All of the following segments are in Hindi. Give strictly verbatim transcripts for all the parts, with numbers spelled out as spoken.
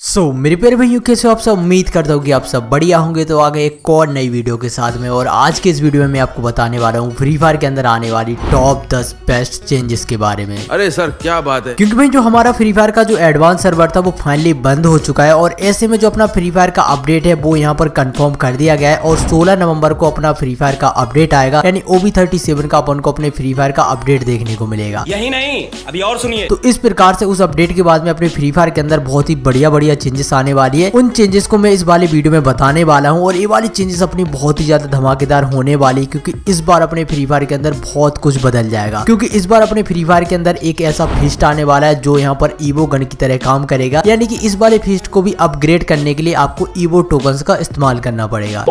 सो so, मेरे प्यारे भाइयों कैसे हो आप सब। उम्मीद करता हूँ कि आप सब बढ़िया होंगे। तो आगे एक और नई वीडियो के साथ में, और आज के इस वीडियो में मैं आपको बताने वाला हूँ फ्री फायर के अंदर आने वाली टॉप दस बेस्ट चेंजेस के बारे में। अरे सर क्या बात है, क्योंकि भाई जो हमारा फ्री फायर का जो एडवांस सर्वर था वो फाइनली बंद हो चुका है, और ऐसे में जो अपना फ्री फायर का अपडेट है वो यहाँ पर कंफर्म कर दिया गया है, और सोलह नवंबर को अपना फ्री फायर का अपडेट आएगा, यानी ओ बी थर्टी सेवन का अपन को अपने फ्री फायर का अपडेट देखने को मिलेगा। यही नहीं, अभी और सुनिए। तो इस प्रकार से उस अपडेट के बाद में अपने फ्री फायर के अंदर बहुत ही बढ़िया बढ़िया चेंजेस आने वाली है। उन चेंजेस को मैं इस वाले वीडियो में बताने वाला हूं, और ये वाली चेंजेस अपनी बहुत ही ज्यादा धमाकेदार होने वाली, क्योंकि इस बार अपने फ्री फायर के अंदर बहुत कुछ बदल जाएगा। क्योंकि इस बार अपने फ्री फायर के अंदर एक ऐसा फीस्ट आने वाला है जो यहाँ पर ईवो गन की तरह काम करेगा, यानी कि इस वाले फीस्ट को भी अपग्रेड करने के लिए आपको ईवो टोकन्स का इस्तेमाल करना पड़ेगा।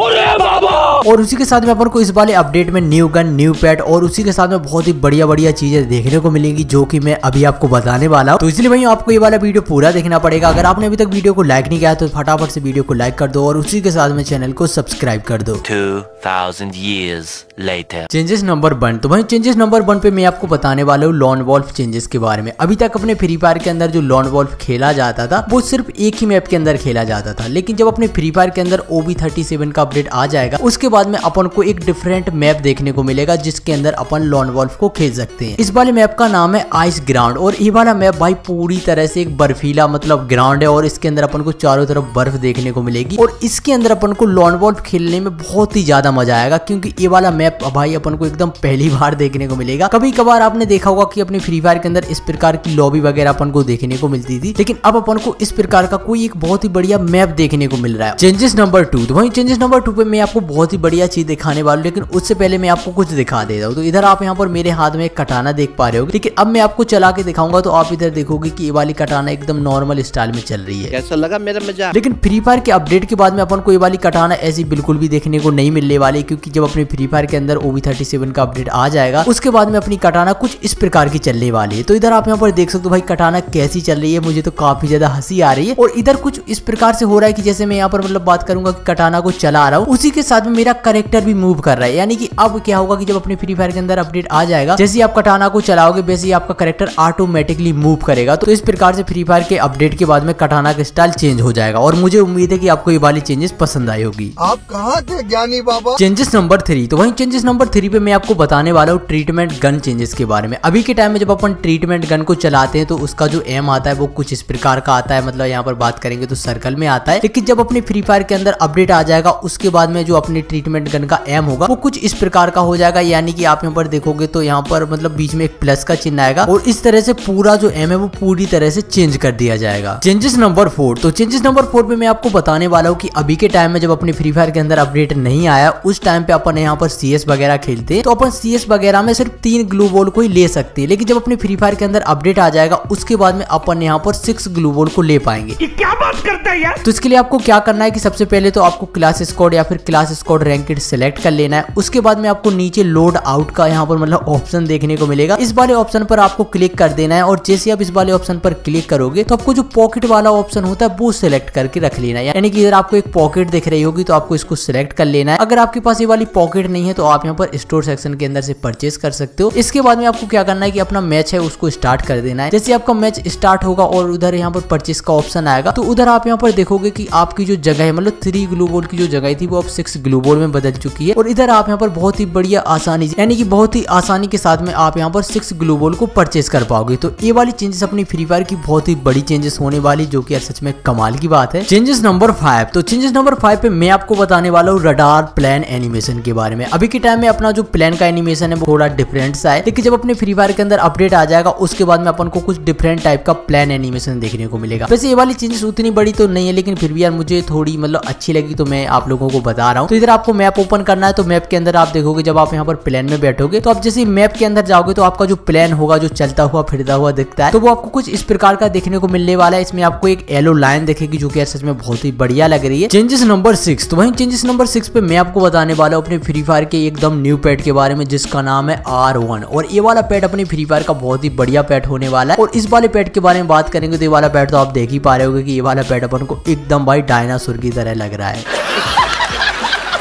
और उसी के साथ में अपन को इस वाले अपडेट में न्यू गन, न्यू पेट और उसी के साथ में बहुत ही बढ़िया बढ़िया चीजें देखने को मिलेंगी, जो कि मैं अभी आपको बताने वाला हूँ। तो इसलिए भाई आपको ये वाला वीडियो पूरा देखना पड़ेगा। अगर आपने अभी तक वीडियो को लाइक नहीं किया तो फटाफट से वीडियो को लाइक कर दो, और उसी के साथ में चैनल को सब्सक्राइब कर दो। two thousand years later. Changes number one. तो भाई चेंजेस नंबर वन पे मैं आपको बताने वाला हूँ लॉन वॉल्फ चेंजेस के बारे में। अभी तक अपने फ्री फायर के अंदर जो लॉन वॉल्फ खेला जाता था वो सिर्फ एक ही मैप के अंदर खेला जाता था, लेकिन जब अपने फ्री फायर के अंदर ओ बी थर्टी सेवन का अपडेट आ जाएगा उसके बाद में अपन को एक डिफरेंट मैप देखने को मिलेगा, जिसके अंदर अपन लॉन वॉल्फ को खेल सकते हैं। इस वाले मैप का नाम है आइस ग्राउंड, और ये वाला मैप भाई पूरी तरह से एक बर्फीला मतलब ग्राउंड है, और इसके अंदर अपन को चारों तरफ बर्फ देखने को मिलेगी, और इसके अंदर अपन को लॉन वॉल्फ खेलने में बहुत ही ज्यादा मजा आएगा, क्योंकि ये वाला मैप भाई अपन को एकदम पहली बार देखने को मिलेगा। कभी कभार आपने देखा होगा कि अपने फ्री फायर के अंदर इस प्रकार की लॉबी वगैरह अपन को देखने को मिलती थी, लेकिन अब अपन को इस प्रकार का कोई एक बहुत ही बढ़िया मैप देखने को मिल रहा है। Changes number two. तो वही चेंजेस नंबर टू पे मैं आपको बहुत ही बढ़िया चीज दिखाने वाला हूँ, लेकिन उससे पहले मैं आपको कुछ दिखा देता हूँ। तो इधर आप यहाँ पर मेरे हाथ में एक कटाना देख पा रहे हो, लेकिन अब मैं आपको चला के दिखाऊंगा तो आप इधर देखोगे कि ये वाली कटाना एकदम नॉर्मल स्टाइल में चल रही है। कैसा लगा मेरा मजाक? लेकिन फ्री फायर के अपडेट के बाद में अपन को ये वाली कटाना ऐसी बिल्कुल भी देखने को नहीं मिलने वाली, क्योंकि जब अपने फ्री फायर के अंदर ओ बी थर्टी सेवन का अपडेट आ जाएगा उसके बाद में अपनी कटाना कुछ इस प्रकार की चलने वाली है। तो इधर आप यहाँ पर देख सकते हो भाई कटाना कैसी चल रही है, मुझे तो काफी ज्यादा हंसी आ रही है। और इधर कुछ इस प्रकार से हो रहा है कि जैसे मैं यहाँ पर मतलब बात करूंगा कि कटाना को चला रहा हूँ, उसी के साथ में मेरा कैरेक्टर भी मूव कर रहा है। यानी कि अब क्या होगा कि जब अपने फ्री फायर के अंदर अपडेट आ जाएगा, जैसे ही आप कटाना को चलाओगे वैसे ही आपका कैरेक्टर ऑटोमेटिकली मूव करेगा। तो इस प्रकार से फ्री फायर के अपडेट के बाद में कटाना का स्टाइल चेंज हो जाएगा, और मुझे उम्मीद है कि आपको ये वाली चेंजेस पसंद आई होगी। आप कहाँ थे ज्ञानी बाबा? Changes number three. तो वही चेंजेस नंबर थ्री पे मैं आपको बताने वाला हूँ ट्रीटमेंट गन चेंजेस के बारे में। अभी के टाइम में जब अपन ट्रीटमेंट गन को चलाते हैं तो उसका जो एम आता है वो कुछ इस प्रकार का आता है, मतलब यहाँ पर बात करेंगे तो सर्कल में आता है। लेकिन जब अपने फ्री फायर के अंदर अपडेट आ जाएगा उसके बाद में जो अपनी ट्रीटमेंट गन का एम होगा वो कुछ इस प्रकार का हो जाएगा, यानी कि आप यहाँ पर देखोगे तो यहाँ पर मतलब बीच में एक प्लस का चिन्ह आएगा, और इस तरह से पूरा जो एम है वो पूरी तरह से चेंज कर दिया जाएगा। Changes number four. तो चेंजेस नंबर फोर पे मैं आपको बताने वाला हूँ कि अभी के टाइम में जब अपने फ्री फायर के अंदर अपडेट नहीं आया उस टाइम पे अपन यहाँ पर सी एस वगैरह खेलते हैं, तो अपन सी एस वगैरह में सिर्फ तीन ग्लू बॉल को ही ले सकते हैं। लेकिन जब अपने फ्री फायर के अंदर अपडेट आ जाएगा उसके बाद में अपन यहाँ पर सिक्स ग्लू बॉल को ले पाएंगे। ये क्या बात करता है यार? तो इसके लिए आपको क्या करना है कि सबसे पहले तो आपको क्लास स्क्वाड या फिर क्लास स्क्वाड रैंकेड सेलेक्ट कर लेना है। उसके बाद में आपको नीचे लोड आउट का यहाँ पर मतलब ऑप्शन देखने को मिलेगा, इस वाले ऑप्शन पर आपको क्लिक कर देना है, और जैसे आप इस वाले ऑप्शन पर क्लिक करोगे तो आपको जो पॉकेट वाला ऑप्शन होता है वो सिलेक्ट करके रख लेना है। यानी कि इधर आपको एक पॉकेट दिख रही होगी तो आपको इसको सिलेक्ट कर लेना है। अगर आपके पास ये वाली पॉकेट नहीं है तो आप यहाँ पर स्टोर सेक्शन के अंदर से परचेज कर सकते हो। इसके बाद में आपको क्या करना है कि अपना मैच है उसको स्टार्ट कर देना है। जैसे आपका मैच स्टार्ट होगा और उधर यहाँ पर परचेज का ऑप्शन आएगा तो उधर आप यहाँ पर देखोगे कि आपकी जो जगह है मतलब थ्री ग्लू बॉल की जो जगह थी वो अब सिक्स ग्लू बॉल में बदल चुकी है, और इधर आप यहाँ पर बहुत ही बढ़िया आसानी यानी कि बहुत ही आसानी के साथ में आप यहाँ पर सिक्स ग्लू बॉल को परचेज कर पाओगे। तो ये वाली चेंजेस अपनी फ्री फायर की बहुत ही बड़ी चेंजेस होने वाली, जो कि सच में कमाल की बात है। Changes number five. तो चेंजेस नंबर फाइव पे मैं आपको बताने वाला हूँ रडार प्लान एनिमेशन के बारे में। अभी के टाइम में अपना जो प्लान का एनिमेशन है वो थोड़ा डिफरेंट सा है, लेकिन जब अपने फ्री फायर के अंदर अपडेट आ जाएगा उसके बाद में अपन को कुछ डिफरेंट टाइप का प्लान एनिमेशन देखने को मिलेगा। वैसे ये वाली चेंजेस उतनी बड़ी तो नहीं है, लेकिन फिर भी यार मुझे थोड़ी मतलब अच्छी लगी तो मैं आप लोगों को बता रहा हूँ। तो इधर आपको मैप ओपन करना है, तो मैप के अंदर आप देखोगे जब आप यहाँ पर प्लान में बैठोगे तो आप जैसे मैप के अंदर जाओगे तो आपका जो प्लान होगा जो चलता हुआ फिरता हुआ दिखता है तो वो आपको कुछ इस प्रकार का देखने को मिलने वाला है। इसमें आपको एक येलो लाइन दिखेगी जो कि सच में बहुत ही बढ़िया लग रही है। Changes number six. तो वही चेंजेस नंबर सिक्स पे मैं आपको बताने वाला हूँ अपने फ्री फायर के एकदम न्यू पेट के बारे में, जिसका नाम है आर वन। और ये वाला पेट अपने फ्री फायर का बहुत ही बढ़िया पेट होने वाला है, और इस वाले पेट के बारे में बात करेंगे तो ये वाला पेट तो आप देख ही पा रहे होगे कि ये वाला पेट अपन को एकदम भाई डायनासोर की तरह लग रहा है।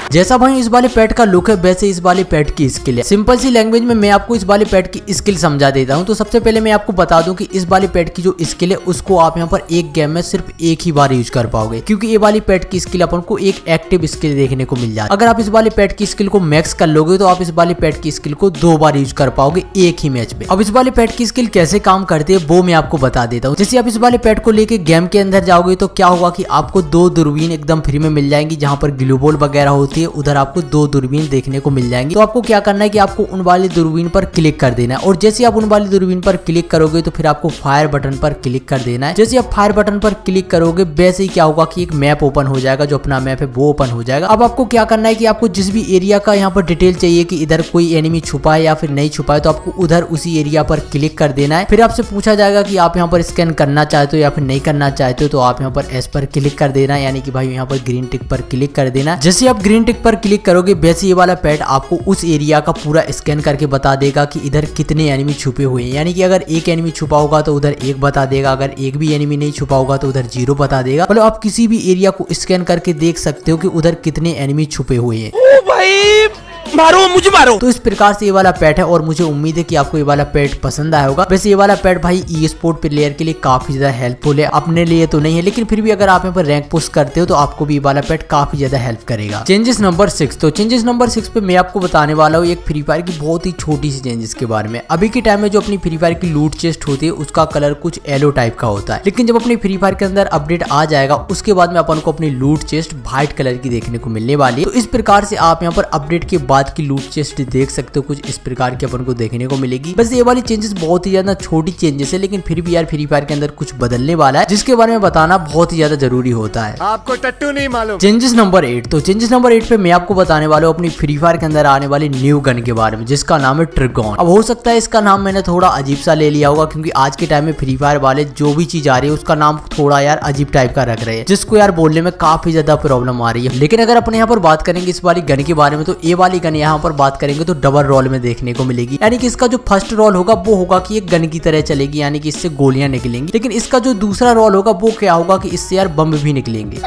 जैसा भाई इस वाले पेट का लुक है वैसे इस वाले पेट की स्किल है। सिंपल सी लैंग्वेज में मैं आपको इस वाले पेट की स्किल समझा देता हूँ। तो सबसे पहले मैं आपको बता दूं कि इस वाले पेट की जो स्किल है उसको आप यहाँ पर एक गेम में सिर्फ एक ही बार यूज कर पाओगे, क्योंकि ये वाली पेट की स्किल अपन को एक एक्टिव स्किल देखने को मिल जाती है। अगर आप इस वाले पेट की स्किल को मैक्स कर लोगे तो आप इस वाले पेट की स्किल को दो बार यूज कर पाओगे एक ही मैच में। अब इस वाले पेट की स्किल कैसे काम करती है वो मैं आपको बता देता हूँ। जैसे आप इस वाले पेट को लेके गेम के अंदर जाओगे तो क्या होगा कि आपको दो दूरबीन एकदम फ्री में मिल जाएंगी, जहाँ पर ग्लूबॉल वगैरह होती है उधर आपको दो दूरबीन देखने को मिल जाएंगी। तो आपको क्या करना है कि आपको उन वाली दूरबीन पर क्लिक कर देना है, और जैसे आप उन वाली दूरबीन पर क्लिक करोगे तो फिर आपको फायर बटन पर क्लिक कर देना है। जैसे आप फायर बटन पर क्लिक करोगे वैसे ही क्या होगा कि एक मैप ओपन हो जाएगा, जो अपना मैप है वो ओपन हो जाएगा। अब आपको क्या करना है कि आपको जिस भी एरिया का यहाँ पर डिटेल चाहिए कि इधर कोई एनिमी छुपा है या फिर नहीं छुपा है, तो आपको उधर उसी एरिया पर क्लिक कर देना है। फिर आपसे पूछा जाएगा कि आप यहाँ पर स्कैन करना चाहते हो या फिर नहीं करना चाहते हो, तो आप यहाँ पर एस पर क्लिक कर देना है, यानी कि भाई यहाँ पर ग्रीन टिक पर क्लिक कर देना। जैसे आप ग्रीन टिक पर क्लिक करोगे वैसे ये वाला पेट आपको उस एरिया का पूरा स्कैन करके बता देगा कि इधर कितने एनिमी छुपे हुए हैं। यानी कि अगर एक एनिमी छुपा होगा तो उधर एक बता देगा, अगर एक भी एनिमी नहीं छुपा होगा तो उधर जीरो बता देगा। मतलब आप किसी भी एरिया को स्कैन करके देख सकते हो कि उधर कितने एनिमी छुपे हुए हैं। ओ भाई मारो मुझे मारो। तो इस प्रकार से ये वाला पेट है, और मुझे उम्मीद है कि आपको ये वाला पेट पसंद आया होगा। वैसे ये वाला पेट भाई ई स्पोर्ट प्लेयर के लिए काफी ज्यादा हेल्पफुल है, अपने लिए तो नहीं है लेकिन फिर भी अगर आप यहाँ पर रैंक पुश करते हो तो आपको भी ये वाला पेट काफी ज्यादा हेल्प करेगा। Changes number six. तो चेंजेस नंबर सिक्स पे मैं आपको बताने वाला हूँ एक फ्री फायर की बहुत ही छोटी सी चेंजेस के बारे में। अभी के टाइम में जो अपनी फ्री फायर की लूट चेस्ट होती है उसका कलर कुछ येलो टाइप का होता है, लेकिन जब अपनी फ्री फायर के अंदर अपडेट आ जाएगा उसके बाद में अपन को अपनी लूट चेस्ट व्हाइट कलर की देखने को मिलने वाली है। तो इस प्रकार से आप यहाँ पर अपडेट के बाद की लूट चेस्ट देख सकते हो, कुछ इस प्रकार की अपन को देखने को मिलेगी। बस ये वाली चेंजेस बहुत ही ज्यादा छोटी चेंजेस है, लेकिन फिर भी यार फ्री फायर के अंदर कुछ बदलने वाला है जिसके बारे में बताना बहुत ही ज्यादा जरूरी होता है। आपको टट्टू नहीं मालूम। Changes number eight. तो चेंजेस नंबर एट पे मैं आपको बताने वाला हूँ अपनी फ्री फायर के अंदर आने वाली न्यू गन के बारे में, जिसका नाम है ट्रिगॉन। अब हो सकता है इसका नाम मैंने थोड़ा अजीब सा ले लिया होगा, क्योंकि आज के टाइम में फ्री फायर वाले जो भी चीज आ रही है उसका नाम थोड़ा यार अजीब टाइप का रख रहे हैं, जिसको यार बोलने में काफी ज्यादा प्रॉब्लम आ रही है। लेकिन अगर अपने यहाँ पर बात करेंगे इस वाली गन के बारे में, तो ये वाली गन यहाँ पर बात करेंगे तो डबल रोल में देखने को मिलेगी। यानी कि इसका जो फर्स्ट रोल होगा वो होगा कि एक गन की तरह चलेगी, यानी कि इससे गोलियां निकलेंगी। लेकिन इसका जो दूसरा रोल होगा वो क्या होगा कि इससे यार बम भी निकलेंगे।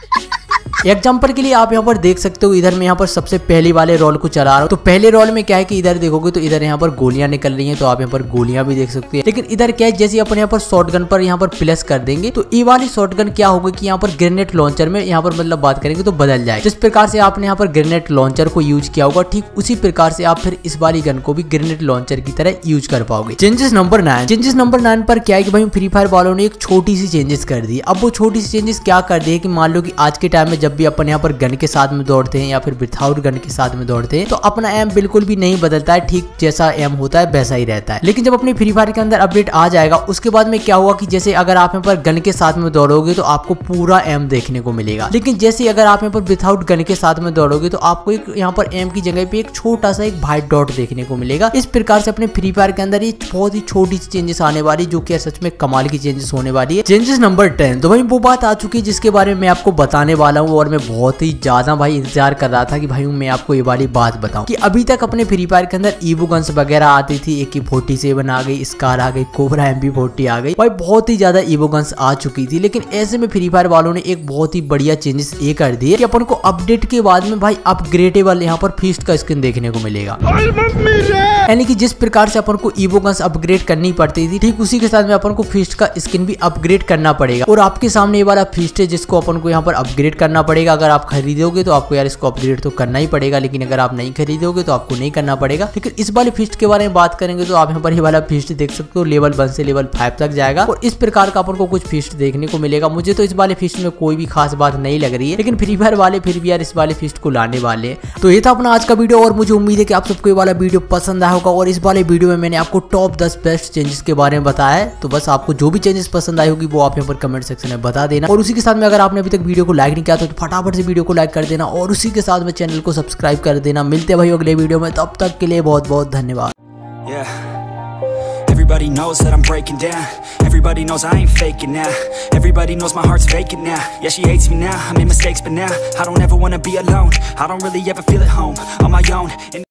एग्जाम्पल के लिए आप यहाँ पर देख सकते हो, इधर मैं यहाँ पर सबसे पहले वाले रोल को चला रहा हूँ। तो पहले रोल में क्या है कि इधर देखोगे तो इधर यहाँ पर गोलियां निकल रही हैं, तो आप यहाँ पर गोलियां भी देख सकते हैं। लेकिन इधर क्या है, जैसे अपन यहाँ पर शॉटगन पर यहाँ पर प्लस कर देंगे तो ये वाली शॉटगन क्या होगी कि यहाँ पर ग्रेनेड लॉन्चर में यहाँ पर मतलब बात करेंगे तो बदल जाए। जिस प्रकार से आपने यहाँ पर ग्रेनेड लॉन्चर को यूज किया होगा, ठीक उसी प्रकार से आप फिर इस वाली गन को भी ग्रेनेड लॉन्चर की तरह यूज कर पाओगे। Changes number nine. Changes number nine पर क्या है कि भाई फ्री फायर वालों ने एक छोटी सी चेंजेस कर दी। अब वो छोटी सी चेंजेस क्या कर दी है कि मान लो कि आज के टाइम में जब भी अपन यहाँ पर गन के साथ में दौड़ते हैं या फिर विथआउट गन के साथ में दौड़ते हैं तो अपना एम बिल्कुल भी नहीं बदलता है, ठीक जैसा एम होता है वैसा ही रहता है। लेकिन जब अपनी फ्री फायर के अंदर अपडेट आ जाएगा उसके बाद में क्या हुआ कि जैसे अगर आप यहाँ पर गन के साथ में दौड़ोगे तो आपको पूरा एम देखने को मिलेगा, लेकिन जैसे अगर आप यहाँ पर विथआउट गन के साथ में दौड़ोगे तो आपको एक यहाँ पर एम की जगह पे एक छोटा सा एक व्हाइट डॉट देखने को मिलेगा। इस प्रकार से अपने फ्री फायर के अंदर ये बहुत ही छोटी सी चेंजेस आने वाली, जो कि सच में कमाल की चेंजेस होने वाली है। Changes number ten. तो भाई वो बात आ चुकी है जिसके बारे में मैं आपको बताने वाला हूँ, और मैं बहुत ही ज्यादा भाई इंतजार कर रहा था कि भाई मैं आपको ये वाली बात बताऊं कि अभी तक अपने फ्री फायर के अंदर ईवो गन्स वगैरह आती थी, ए के फोर्टी सेवन आ गई, स्कार आ गई, कोबरा एम पी फोर्टी आ गई, भाई बहुत ही ज्यादा ईवो गन्स आ चुकी थी। लेकिन ऐसे में फ्री फायर वालों ने एक बहुत ही बढ़िया चेंजेस ये कर दिए कि अपन को अपडेट के बाद में भाई अपग्रेडेबल यहाँ पर फीस्ट का स्किन देखने को मिलेगा। यानी कि जिस प्रकार से अपन को ईवो गन्स अपग्रेड करनी पड़ती थी, ठीक उसी के साथ में अपन को फीस्ट का स्किन भी अपग्रेड करना पड़ेगा। और आपके सामने ये वाला फीस्ट है जिसको अपन को यहाँ पर अपग्रेड करना पड़ेगा। अगर आप खरीदोगे तो आपको यार इसको अपग्रेड तो करना ही पड़ेगा, लेकिन अगर आप नहीं खरीदोगे तो आपको नहीं करना पड़ेगा। लेकिन इस वाले फीस्ट के बारे में बात करेंगे तो आप यहाँ पर ये वाला फीस्ट देख सकते हो, लेवल वन से लेवल फाइव तक जाएगा और इस प्रकार का अपन को कुछ फीस्ट देखने को मिलेगा। मुझे तो इस वाले फीस्ट में कोई भी खास बात नहीं लग रही है, लेकिन फ्री फायर वाले फिर भी यार इस वाले फीस्ट को लाने वाले हैं। तो ये था अपना आज का वीडियो, और मुझे उम्मीद है कि आप सबको ये वाला वीडियो पसंद आया होगा। और इस वाले वीडियो में मैंने आपको टॉप दस बेस्ट चेंजेस के बारे में बताया है। तो बस आपको जो भी चेंजेस पसंद आई होगी वो आप यहाँ पर कमेंट सेक्शन में बता देना। और उसी के साथ में अगर आपने अभी तक वीडियो को लाइक नहीं किया तो फटाफट से वीडियो को लाइक कर देना, और उसी के साथ में चैनल को सब्सक्राइब कर देना। मिलते हैं भाई अगले वीडियो में, तब तक के लिए बहुत बहुत धन्यवाद। Yeah. Everybody knows that I'm breaking down. Everybody knows I ain't faking now. Everybody knows my heart's vacant now. Yeah, she hates me now. I made mistakes, but now I don't ever wanna be alone. I don't really ever feel at home on my own. And